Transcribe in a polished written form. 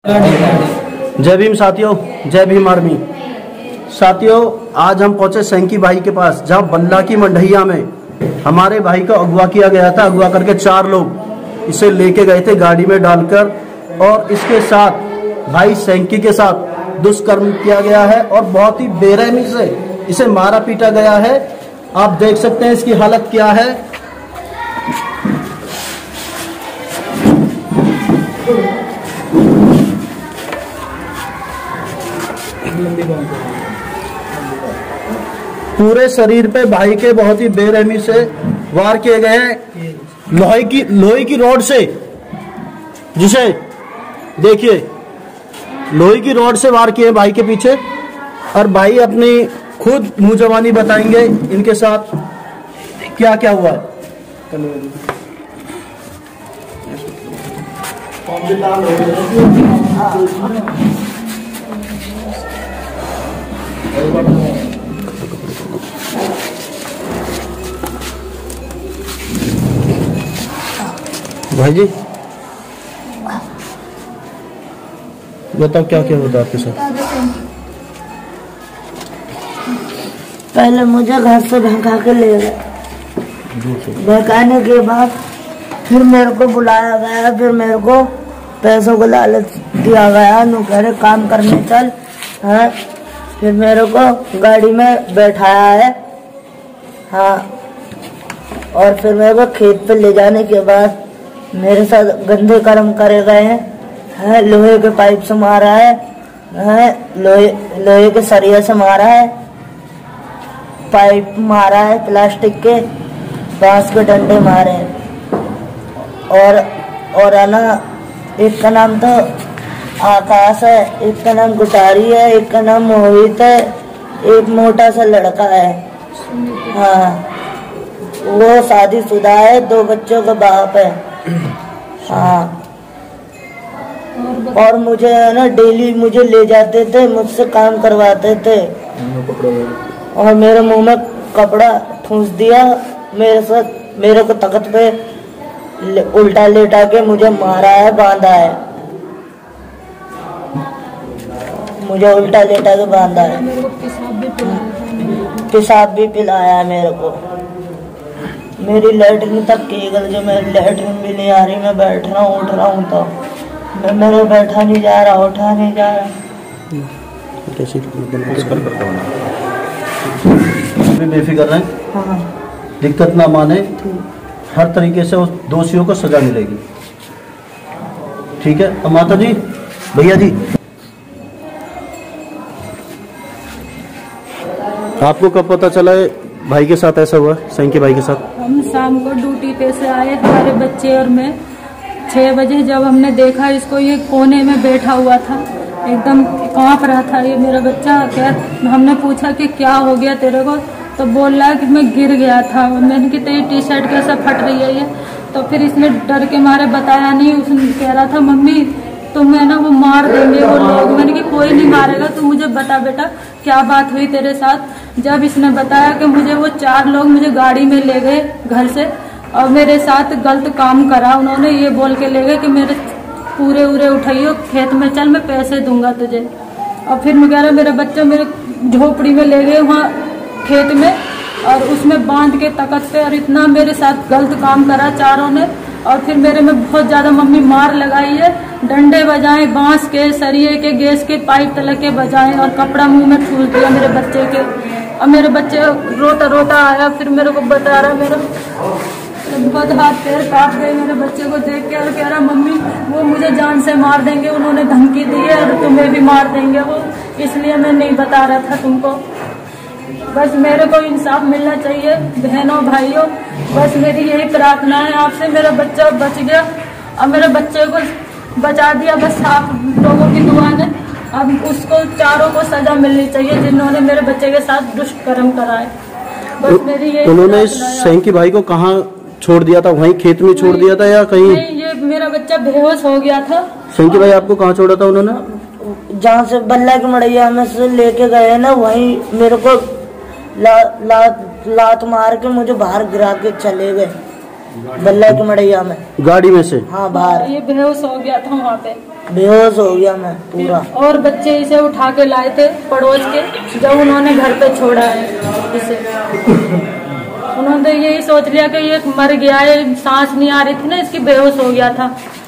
जय भीम साथियों, जय भीम आर्मी साथियों। आज हम पहुंचे सैंकी भाई के पास, जहां बल्ला की मंडहिया में हमारे भाई को अगवा किया गया था। अगवा करके 4 लोग इसे लेके गए थे गाड़ी में डालकर, और इसके साथ भाई सैंकी के साथ दुष्कर्म किया गया है और बहुत ही बेरहमी से इसे मारा पीटा गया है। आप देख सकते हैं इसकी हालत क्या है। पूरे शरीर पे भाई के बहुत ही बेरहमी से वार किए गए हैं, लोहे की रॉड से, जिसे देखिए लोहे की रॉड से वार किए भाई के पीछे। और भाई अपनी खुद मुंह जबानी बताएंगे इनके साथ क्या क्या हुआ है। भाई जी बताओ क्या क्या होता है आपके साथ। पहले मुझे घर से भगा के ले गए, भगाने के बाद फिर मेरे को बुलाया गया, फिर मेरे को पैसों को लालच दिया गया, नु कह रहे काम करने चल है। फिर मेरे को गाड़ी में बैठाया है, हाँ, और फिर मेरे को खेत पे ले जाने के बाद मेरे साथ गंदे कर्म करे गए हैं। लोहे के पाइप से मारा है, लोहे के सरिया से मारा है, पाइप मारा है, प्लास्टिक के बांस के डंडे मारे हैं। और है ना, एक का नाम तो आकाश है, एक का नाम गुटारी है, एक का नाम मोहित है, एक मोटा सा लड़का है, हाँ, वो शादीशुदा है, 2 बच्चों का बाप है, हाँ। और मुझे है ना डेली मुझे ले जाते थे, मुझसे काम करवाते थे, और मेरे मुंह में कपड़ा ठूंस दिया, मेरे को तख्त पे उल्टा लेटा के मुझे मारा है, बांधा है, मुझे उल्टा लेटा के बांधा है, पेशाब भी पिलाया है मेरे को। मेरी लैट्रिन तक की गल, जो मेरी लैट्रिन भी नहीं आ रही, मैं बैठ रहा हूँ उठ रहा हूँ तो मेरे बैठा नहीं जा रहा, उठा नहीं जा रहा। बेफिक्र रहें, हाँ। दिक्कत ना माने, हर तरीके से उस दोषियों को सजा मिलेगी, ठीक है। अब माता जी, भैया जी, आपको कब पता चला है भाई के साथ ऐसा हुआ, सैंकी भाई के साथ? हम शाम को ड्यूटी पे से आए, हमारे बच्चे और मैं 6 बजे जब हमने देखा इसको, ये कोने में बैठा हुआ था, एकदम कांप रहा था ये मेरा बच्चा। क्या हमने पूछा कि क्या हो गया तेरे को, तो बोल रहा है कि मैं गिर गया था। मैंने कि तेरी टी-शर्ट कैसे फट रही है ये, तो फिर इसने डर के मारे बताया नहीं। उसने कह रहा था मम्मी तुम्हें ना वो मार देंगे वो लोग। मैंने कि कोई नहीं मारेगा, तू मुझे बता बेटा क्या बात हुई तेरे साथ। जब इसने बताया कि मुझे वो 4 लोग मुझे गाड़ी में ले गए घर से और मेरे साथ गलत काम करा, उन्होंने ये बोल के ले गए कि मेरे पूरे उरे उठाइयो, खेत में चल मैं पैसे दूंगा तुझे। और फिर मैं कह रहा मेरा बच्चा मेरे झोपड़ी में ले गए वहाँ खेत में, और उसमें बांध के तख्त पे, और इतना मेरे साथ गलत काम करा चारों ने। और फिर मेरे में बहुत ज्यादा मम्मी मार लगाई है, डंडे बजाए, बांस के, सरिये के, गैस के पाइप तलक के बजाए, और कपड़ा मुंह में ठूस दिया मेरे बच्चे के। और मेरे बच्चे रोता रोता आया, फिर मेरे को बता रहा, मेरा बहुत हाथ पैर कांप गए मेरे बच्चे को देख के, और कह रहा मम्मी वो मुझे जान से मार देंगे, उन्होंने धमकी दी है और तुम्हें भी मार देंगे वो, इसलिए मैं नहीं बता रहा था तुमको। बस मेरे को इंसाफ मिलना चाहिए बहनों भाइयों, बस मेरी यही प्रार्थना है आपसे। मेरा बच्चा बच गया और मेरे बच्चे को बचा दिया, बस आप लोगों की दुआ ने। अब उसको चारों को सजा मिलनी चाहिए जिन्होंने मेरे बच्चे के साथ दुष्कर्म कराए। बस मेरी यही। उन्होंने सैंकी भाई को कहाँ छोड़ दिया था, वहीं खेत में छोड़ दिया था या कहीं? नहीं, ये मेरा बच्चा बेहोश हो गया था। सैंकी भाई आपको कहाँ छोड़ा था उन्होंने? जहाँ से बल्ला की मड़ैया में से लेके गए ना, वहीं मेरे को लात मार के मुझे बाहर गिरा के चले गए। बल्ला की मड़ैया में। गाड़ी में से? हाँ, बाहर। ये बेहोश हो गया था वहाँ पे, बेहोश हो गया मैं पूरा। और बच्चे इसे उठा के लाए थे पड़ोस के, जब उन्होंने घर पे छोड़ा है इसे, उन्होंने यही सोच लिया कि ये मर गया है, सांस नहीं आ रही थी ना इसकी, बेहोश हो गया था।